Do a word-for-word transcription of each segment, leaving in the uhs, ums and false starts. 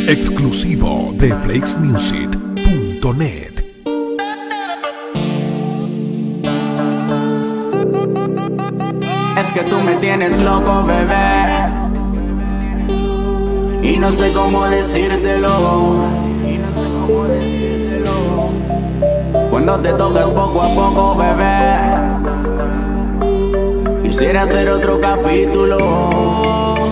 Exclusivo de Flakes Music punto net. Es que tú me tienes loco, bebé, y no sé cómo decírtelo. Cuando te tocas poco a poco, bebé, quisiera hacer otro capítulo.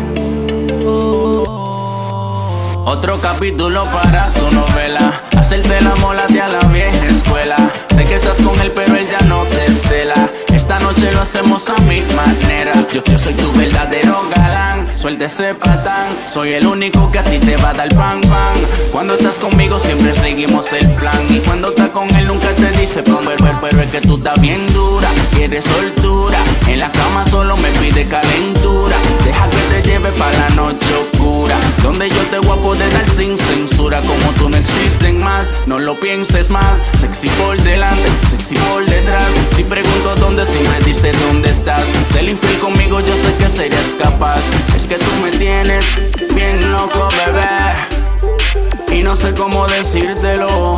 Otro capítulo para tu novela, hacerte la mola de a la vieja escuela. Sé que estás con él pero él ya no te cela. Esta noche lo hacemos a mi manera. Yo, yo soy tu verdadero galán. Suelta ese patán, soy el único que a ti te va a dar pan pan. Cuando estás conmigo siempre seguimos el plan, y cuando estás con él nunca te dice pero, pero, pero es que tú estás bien dura, quieres soltura. En la cama solo me pide calentura. Deja que te lleve pa' la noche oscura, donde yo te voy a poder dar sin censura. Como tú no existen más, no lo pienses más. Sexy por delante, sexy por detrás. Si pregunto dónde, siempre dice dónde estás. Ser infiel conmigo yo sé que serías capaz. Es que tú me tienes bien loco, bebé, y no sé cómo decírtelo.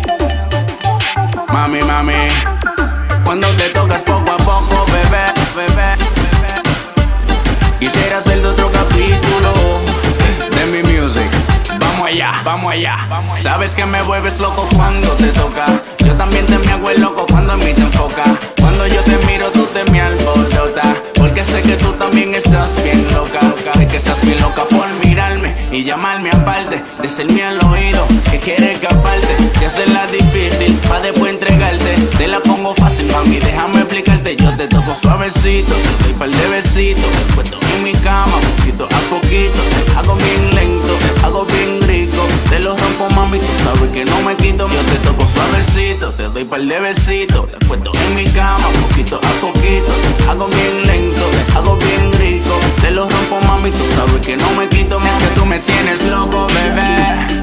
Mami, mami, cuando te tocas poco a poco, bebé, bebé, bebé, quisiera hacer de otro capítulo de mi music. Vamos allá, vamos allá. Sabes que me vuelves loco cuando te toca. Yo también te me hago el loco cuando en mí te enfoca. Cuando yo te miro tú te me alborotas, porque sé que tú también estás bien loca. Sé que estás bien loca por mirarme y llamarme aparte, decirme al oído que quieres escaparte, de hacerla difícil pa' después entregarte. Te la pongo fácil, mami, déjame explicarte. Yo te toco suavecito, te doy par de besitos, te cuento en mi cama poquito a poquito. Hago bien lento, hago bien rico, te lo rompo, mami, tú sabes que no me quito. Yo te toco suavecito, te doy par de besitos, te cuento en mi cama poquito a poquito. Hago bien lento, hago bien rico, te lo rompo, mami, tú sabes que no me quito. Es que tú me tienes loco, bebé,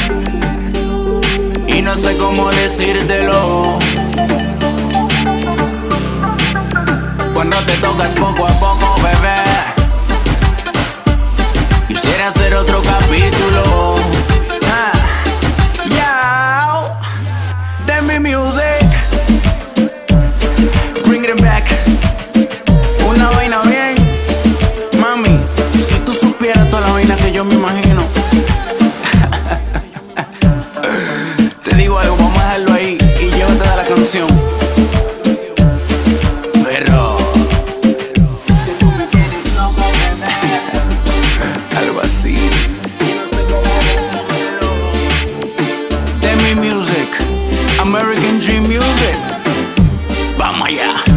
y no sé cómo decírtelo. Cuando te tocas poco a poco, bebé, quisiera hacer otro capítulo. Ah, yeah, de mi music, bring it back. Una vaina bien, mami, si tú supieras toda la vaina que yo me imagino. Te digo algo, vamos a dejarlo ahí y llévate de la canción. Pero algo así. De mi music, American Dream Music. Vamos allá.